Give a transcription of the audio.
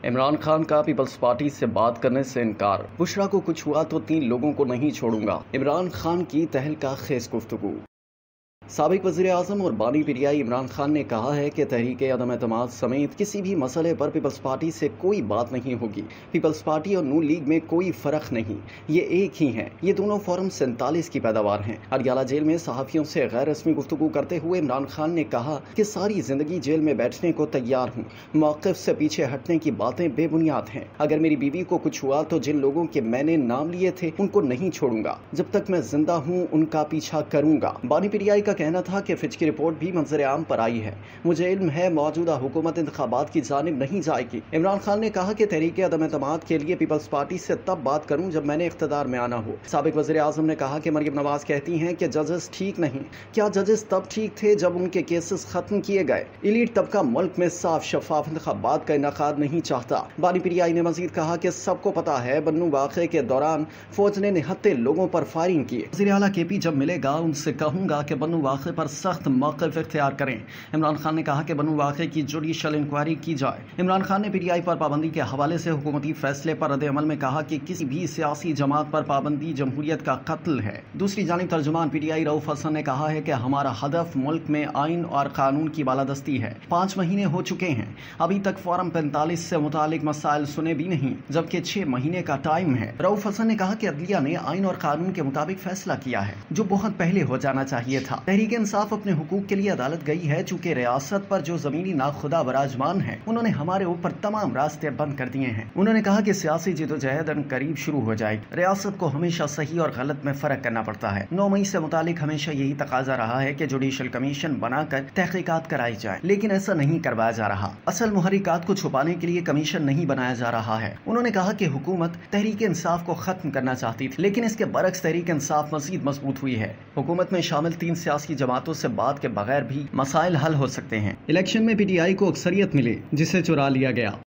عمران خان کا Peoples party سے بات کرنے سے انکار۔ بشرا کو کچھ ہوا تو 3 لوگوں کو نہیں چھوڑوں گا، عمران خان کی تہلکہ خیز گفتگو۔ سابق وزیر اعظم اور بانی پیریائی عمران خان نے کہا ہے کہ تحریک عدم اعتماد سمیت کسی بھی مسئلے پر پیپلز پارٹی سے کوئی بات نہیں ہوگی۔ پیپلز پارٹی اور نون لیگ میں کوئی فرق نہیں، یہ ایک ہی ہیں۔ یہ دونوں فارم 47 کی پیداوار ہیں۔ اڈیالہ جیل میں صحافیوں سے غیر رسمی گفتگو کرتے ہوئے عمران خان نے کہا کہ ساری زندگی جیل میں بیٹھنے کو تیار ہوں، موقف سے پیچھے ہٹنے کی باتیں بے بنیاد ہیں۔ اگر میری بیوی کو کچھ ہوا تو جن لوگوں کے میں نے نام لیے تھے ان کو نہیں چھوڑوں گا، جب تک میں زندہ ہوں ان کا پیچھا کروں گا۔ بانی پیریائی کا کہنا تھا کہ فچ کی رپورٹ بھی منظر عام پر آئی ہے، مجھے علم ہے موجودہ حکومت انتخابات کی جانب نہیں جائے گی۔ عمران خان نے کہا کہ تحریک عدم اعتماد کے لیے پیپلز پارٹی سے تب بات کروں جب میں نے اقتدار میں آنا ہو۔ سابق وزیر اعظم نے کہا کہ مریم نواز کہتی ہیں کہ ججز ٹھیک نہیں، کیا ججز تب ٹھیک تھے جب ان کے کیسز ختم کیے گئے؟ ایلیٹ طبقہ ملک میں صاف شفاف انتخابات کا انعقاد نہیں چاہتا۔ بانی پیریائی نے مزید کہا کہ سب کو پتا ہے بنو واقعے کے دوران فوج نے نہتے لوگوں پر فائرنگ کی۔ وزیر اعلیٰ کے پی جب ملے گا ان سے کہوں گا کہ بنو واقعے پر سخت موقف اختیار کریں۔ عمران خان نے کہا کہ بنو واقعے کی جوڈیشل انکوائری کی جائے۔ عمران خان نے پی ٹی آئی پر پابندی کے حوالے سے حکومتی فیصلے پر رد عمل میں کہا کہ کسی بھی سیاسی جماعت پر پابندی جمہوریت کا قتل ہے۔ دوسری جانب ترجمان پی ٹی آئی رؤف حسن نے کہا ہے کہ ہمارا ہدف ملک میں آئین اور قانون کی بالادستی ہے۔ 5 مہینے ہو چکے ہیں، ابھی تک فارم 45 سے متعلق مسائل سنے بھی نہیں، جبکہ 6 مہینے کا ٹائم ہے۔ رؤف حسن نے کہا کہ عدلیہ نے آئین اور قانون کے مطابق فیصلہ کیا ہے، جو بہت پہلے ہو جانا چاہیے تھا۔ تحریک انصاف اپنے حقوق کے لیے عدالت گئی ہے، چونکہ ریاست پر جو زمینی ناخدا براجمان ہے انہوں نے ہمارے اوپر تمام راستے بند کر دیے ہیں۔ انہوں نے کہا کہ سیاسی جدوجہد ان قریب شروع ہو جائے گی۔ ریاست کو ہمیشہ صحیح اور غلط میں فرق کرنا پڑتا ہے۔ 9 مئی سے متعلق ہمیشہ یہی تقاضا رہا ہے کہ جوڈیشل کمیشن بنا کر تحقیقات کرائی جائے، لیکن ایسا نہیں کروایا جا رہا۔ اصل محرکات کو چھپانے کے لیے کمیشن نہیں بنایا جا رہا ہے۔ انہوں نے کہا کہ حکومت تحریک انصاف کو ختم کرنا چاہتی تھی، لیکن اس کے برعکس تحریک انصاف مزید مضبوط ہوئی ہے۔ حکومت میں شامل 3 سیاسی جماعتوں سے بات کے بغیر بھی مسائل حل ہو سکتے ہیں۔ الیکشن میں پی ٹی آئی کو اکثریت ملی جسے چرا لیا گیا۔